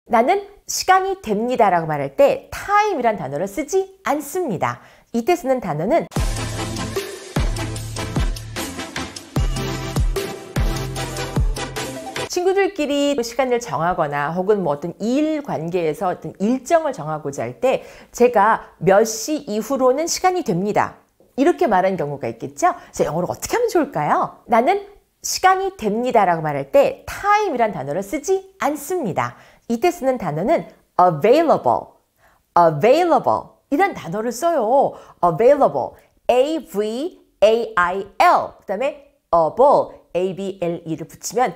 나는 시간이 됩니다 라고 말할 때 time이란 단어를 쓰지 않습니다. 이때 쓰는 단어는 친구들끼리 시간을 정하거나 혹은 뭐 어떤 일 관계에서 어떤 일정을 정하고자 할 때 제가 몇 시 이후로는 시간이 됩니다. 이렇게 말하는 경우가 있겠죠? 그래서 영어로 어떻게 하면 좋을까요? 나는 시간이 됩니다 라고 말할 때 time이란 단어를 쓰지 않습니다. 이때 쓰는 단어는 available, available 이란 단어를 써요. available, A-V-A-I-L 그 다음에 able, A-B-L-E를 붙이면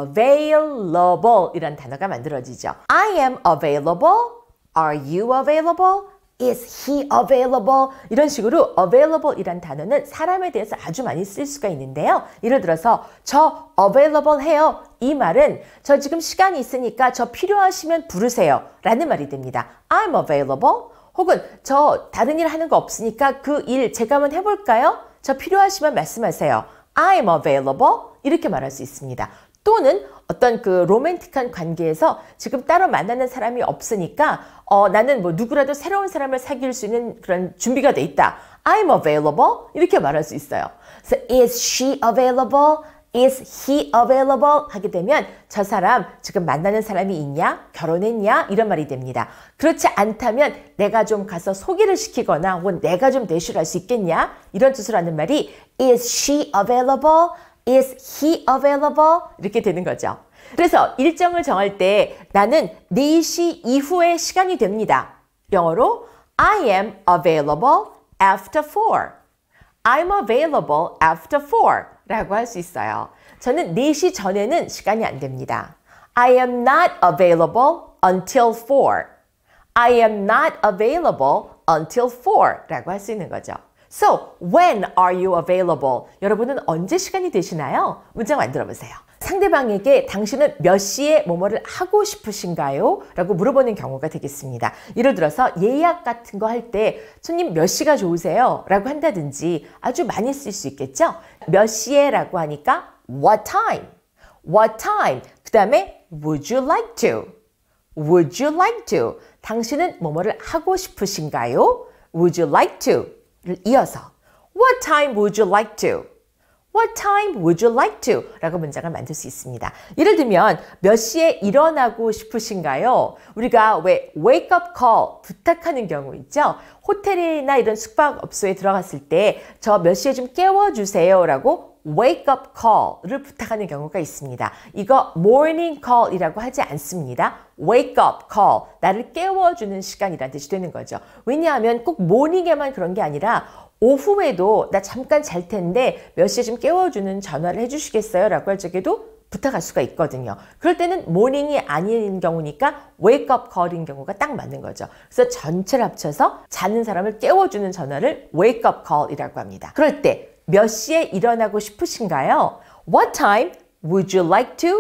available 이란 단어가 만들어지죠. I am available, are you available? Is he available? 이런 식으로 available 이란 단어는 사람에 대해서 아주 많이 쓸 수가 있는데요. 예를 들어서 저 available 해요. 이 말은 저 지금 시간이 있으니까 저 필요하시면 부르세요 라는 말이 됩니다. I'm available. 혹은 저 다른 일 하는 거 없으니까 그 일 제가 한번 해볼까요? 저 필요하시면 말씀하세요. I'm available. 이렇게 말할 수 있습니다. 또는 어떤 그 로맨틱한 관계에서 지금 따로 만나는 사람이 없으니까 나는 뭐 누구라도 새로운 사람을 사귈 수 있는 그런 준비가 돼 있다. I'm available. 이렇게 말할 수 있어요. 그래서 is she available? Is he available? 하게 되면 저 사람 지금 만나는 사람이 있냐? 결혼했냐? 이런 말이 됩니다. 그렇지 않다면 내가 좀 가서 소개를 시키거나 혹은 내가 좀 대시를 할 수 있겠냐? 이런 뜻으로 하는 말이 is she available? Is he available? 이렇게 되는 거죠. 그래서 일정을 정할 때 나는 4시 이후에 시간이 됩니다. 영어로 I am available after 4. I'm available after 4 라고 할 수 있어요. 저는 4시 전에는 시간이 안 됩니다. I am not available until 4. I am not available until 4 라고 할 수 있는 거죠. So, when are you available? 여러분은 언제 시간이 되시나요? 문장 만들어 보세요. 상대방에게 당신은 몇 시에 뭐뭐를 하고 싶으신가요? 라고 물어보는 경우가 되겠습니다. 예를 들어서 예약 같은 거 할 때 손님 몇 시가 좋으세요? 라고 한다든지 아주 많이 쓸 수 있겠죠? 몇 시에 라고 하니까 what time? What time? 그 다음에 would you like to? Would you like to? 당신은 뭐뭐를 하고 싶으신가요? Would you like to? 를 이어서 What time would you like to? What time would you like to? 라고 문장을 만들 수 있습니다. 예를 들면 몇 시에 일어나고 싶으신가요? 우리가 왜 wake up call 부탁하는 경우 있죠? 호텔이나 이런 숙박업소에 들어갔을 때 저 몇 시에 좀 깨워주세요 라고 wake up call을 부탁하는 경우가 있습니다. 이거 morning call이라고 하지 않습니다. wake up call, 나를 깨워주는 시간이라는 뜻이 되는 거죠. 왜냐하면 꼭 morning에만 그런 게 아니라 오후에도 나 잠깐 잘 텐데 몇 시에 좀 깨워주는 전화를 해주시겠어요? 라고 할 적에도 부탁할 수가 있거든요. 그럴 때는 morning이 아닌 경우니까 wake up call인 경우가 딱 맞는 거죠. 그래서 전체를 합쳐서 자는 사람을 깨워주는 전화를 wake up call이라고 합니다. 그럴 때 몇 시에 일어나고 싶으신가요? What time would you like to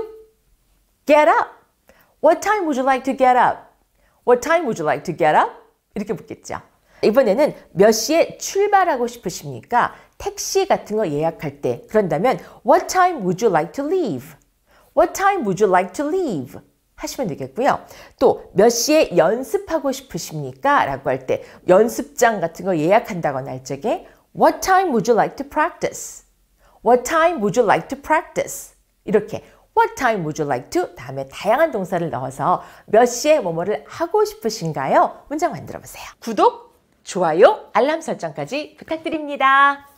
get up? What time would you like to get up? What time would you like to get up? 이렇게 묻겠죠. 이번에는 몇 시에 출발하고 싶으십니까? 택시 같은 거 예약할 때 그런다면 What time would you like to leave? What time would you like to leave? 하시면 되겠고요. 또 몇 시에 연습하고 싶으십니까? 라고 할 때 연습장 같은 거 예약한다거나 할 적에 What time would you like to practice? What time would you like to practice? 이렇게 What time would you like to? 다음에 다양한 동사를 넣어서 몇 시에 뭐뭐를 하고 싶으신가요? 문장 만들어 보세요. 구독, 좋아요, 알람 설정까지 부탁드립니다.